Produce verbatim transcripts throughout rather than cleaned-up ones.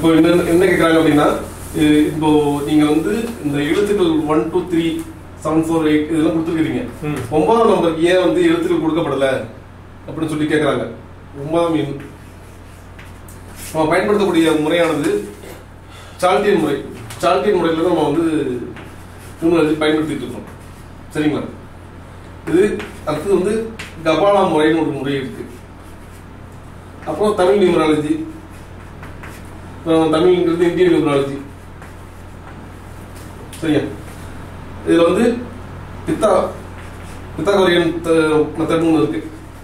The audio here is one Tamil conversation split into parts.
இப்போ என்ன என்ன கேட்குறாங்க அப்படின்னா, இப்போ நீங்க வந்து இந்த எழுத்துக்கள் one two three seven four eight இதெல்லாம் கொடுத்துருக்கீங்க. ஒன்பதாம் நம்பருக்கு ஏன் வந்து எழுத்துக்கள் கொடுக்கப்படல அப்படின்னு சொல்லி கேட்குறாங்க. ஒன்பதாம் எண் நம்ம பயன்படுத்தக்கூடிய முறையானது சால்டியன் முறை. சால்டியன் முறையில் நம்ம வந்து நியூமராலஜி பயன்படுத்திட்டு இருக்கோம். சரிங்களா? இது அடுத்தது வந்து கபாலா முறைன்னு ஒரு முறை இருக்கு. அப்புறம் தமிழ் நியூமராலஜி, தமிழ்ங்கிறது இந்தியன் நியூமராலஜி. சரியா? இதுல வந்து பித்தா பித்தாகோரியன் மெத்தட்னு இருக்கு.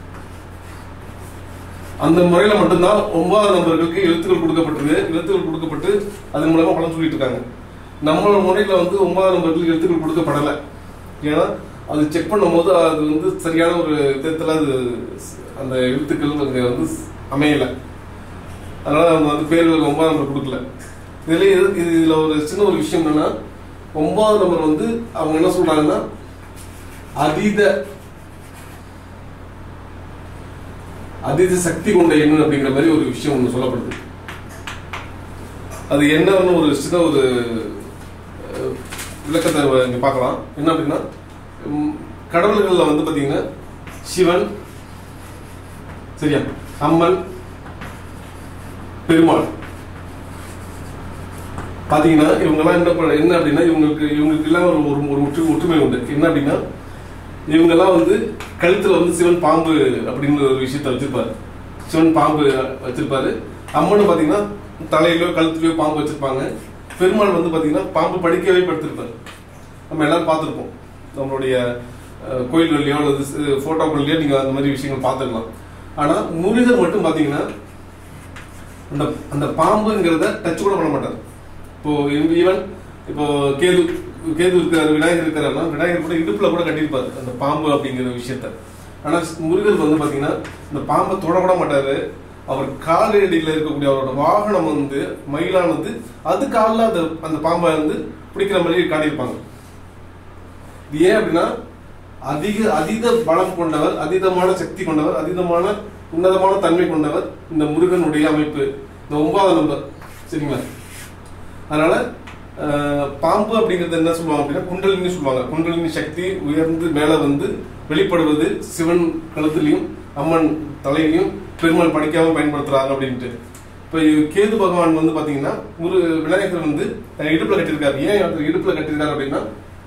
அந்த முறையில மட்டும்தான் ஒன்பதாம் நம்பர்களுக்கு எழுத்துக்கள் கொடுக்கப்பட்டிருக்கு. எழுத்துக்கள் கொடுக்கப்பட்டு அதன் மூலமா பலன் சொல்லிட்டு இருக்காங்க. நம்மளோட முறையில வந்து ஒன்பதாம் நம்பர்களுக்கு எழுத்துக்கள் கொடுக்கப்படலை. ஏன்னா அது செக் பண்ணும் போது அது வந்து சரியான ஒரு விதத்துல அது அந்த எழுத்துக்கள் அங்க வந்து அமையல. அதனால அவங்க வந்து பேர்களுக்கு ஒன்பதாம் நம்பர் கொடுக்கல. இதுல இதுல ஒரு சின்ன ஒரு விஷயம் என்னன்னா, ஒன்பதாம் நம்பர் வந்து அவங்க என்ன சொல்றாங்கன்னா அதீத அதீத சக்தி கொண்ட எண் அப்படிங்கிற மாதிரி ஒரு விஷயம் ஒன்று சொல்லப்படுது. அது என்னன்னு ஒரு சின்ன ஒரு விளக்கத்தை இங்க பார்க்கலாம். என்ன அப்படின்னா, கடவுள்கள்ல வந்து பாத்தீங்கன்னா சிவன், சரியா, அம்மன், பெருமாள் பாத்தீங்கன்னா இவங்கெல்லாம் என்ன என்ன அப்படின்னா இவங்களுக்கு இவங்களுக்கு எல்லாம் ஒரு ஒரு ஒற்று ஒற்றுமை உண்டு. என்ன அப்படின்னா, இவங்கெல்லாம் வந்து கழுத்துல வந்து சிவன் பாம்பு அப்படின்னு ஒரு விஷயத்த வச்சிருப்பாரு. சிவன் பாம்பு வச்சிருப்பாரு. அம்மன் பாத்தீங்கன்னா தலையிலோ கழுத்துலயோ பாம்பு வச்சிருப்பாங்க. பெருமாள் வந்து பாத்தீங்கன்னா பாம்பு படிக்கவே படுத்திருப்பாரு. நம்ம எல்லாரும் பார்த்துருப்போம். நம்மளுடைய கோயில்கள்லயோ அல்லது போட்டோக்கள்லயோ நீங்க அந்த மாதிரி விஷயங்கள் பார்த்துக்கலாம். ஆனா முருகர் மட்டும் பாத்தீங்கன்னா அந்த அந்த பாம்புங்கிறத டச் கூட பண்ண மாட்டார். இப்போ ஈவன் இப்போ கேது கேது இருக்காரு, விநாயகர் இருக்காருன்னா விநாயகர் கூட இடுப்புல கூட கட்டியிருப்பாரு அந்த பாம்பு அப்படிங்கிற விஷயத்த. ஆனா முருகர் வந்து பாத்தீங்கன்னா இந்த பாம்பை தொடக்கூட மாட்டாரு. அவர் காலடியில் இருக்கக்கூடிய அவரோட வாகனம் வந்து மயிலானது அது காலில் அந்த அந்த பாம்பை வந்து பிடிக்கிற மாதிரி காட்டியிருப்பாங்க. இது ஏன் அப்படின்னா அதிக அதீத பலம் கொண்டவர், அதீதமான சக்தி கொண்டவர், அதீதமான உன்னதமான தன்மை கொண்டவர் இந்த முருகனுடைய அமைப்பு, இந்த ஒன்பதாம் நம்பர். சரிங்களா? அதனால பாம்பு அப்படிங்கிறது என்ன சொல்லுவாங்க அப்படின்னா குண்டலினி சொல்லுவாங்க. குண்டலினி சக்தி உயர்ந்து மேல வந்து வெளிப்படுவது சிவன் கழுத்துலையும் அம்மன் தலையிலையும் பெருமாள் படிக்காம பயன்படுத்துறாங்க அப்படின்ட்டு. இப்ப கேது பகவான் வந்து பாத்தீங்கன்னா ஒரு விநாயகர் வந்து இடுப்புல கட்டியிருக்காரு. ஏன் இடுப்புல கட்டியிருக்காரு அப்படின்னா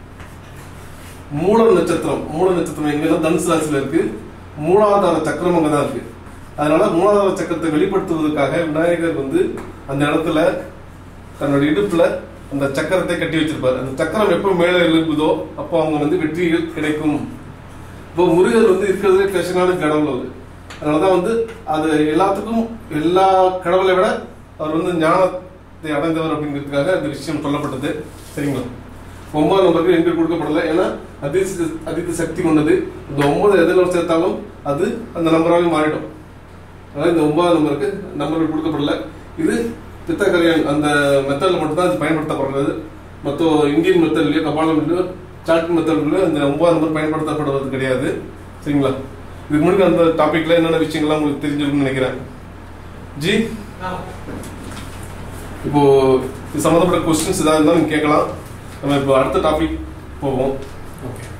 மூல நட்சத்திரம் மூல நட்சத்திரம் எங்கன்னா தனுசு ராசியில இருக்கு. மூலாதார சக்கரம் அங்கதான் இருக்கு. அதனால மூலாதார சக்கரத்தை வெளிப்படுத்துவதற்காக விநாயகர் வந்து அந்த இடத்துல தன்னோட இடுப்புல அந்த சக்கரத்தை கட்டி வச்சிருப்பாரு. அந்த சக்கரம் எப்போ மேல எழுப்புதோ அப்போ அவங்க வந்து வெற்றிகள் கிடைக்கும். இப்போ முருகர் வந்து இருக்கிறதுலே கிருஷ்ணனான கடவுள் அவர். அதனாலதான் வந்து அது எல்லாத்துக்கும் எல்லா கடவுளை விட அவர் வந்து ஞானத்தை அடைந்தவர் அப்படிங்கிறதுக்காக அந்த விஷயம் சொல்லப்பட்டது. சரிங்களா? ஒன்பது நம்பருக்கு எங்க கொடுக்கப்படல. ஏன்னா அதீத அதீத சக்தி கொண்டது. இந்த ஒன்பது எதில் சேர்த்தாலும் அது அந்த நம்பராகவே மாறிடும். அதனால இந்த ஒன்பது நம்பருக்கு நம்பர்கள் கொடுக்கப்படல. இது பித்தகரியன் அந்த மெத்தட்ல மட்டும்தான் அது பயன்படுத்தப்படுறது. மற்ற இந்தியன் மெத்தட்லயோ கபாலம்லயோ சாட் மெத்தட்லயோ இந்த ஒன்பது நம்பர் பயன்படுத்தப்படுவது கிடையாது. சரிங்களா? இதுக்கு முன்னாடி அந்த டாபிக்ல என்னென்ன விஷயங்கள்லாம் உங்களுக்கு தெரிஞ்சிருக்குன்னு நினைக்கிறேன். ஜி, இப்போ இது சம்மந்தப்பட்ட கொஸ்டின்ஸ் ஏதாவது இருந்தாலும் நீங்க கேட்கலாம். நம்ம இப்போ அடுத்த டாபிக் போவோம். ஓகே.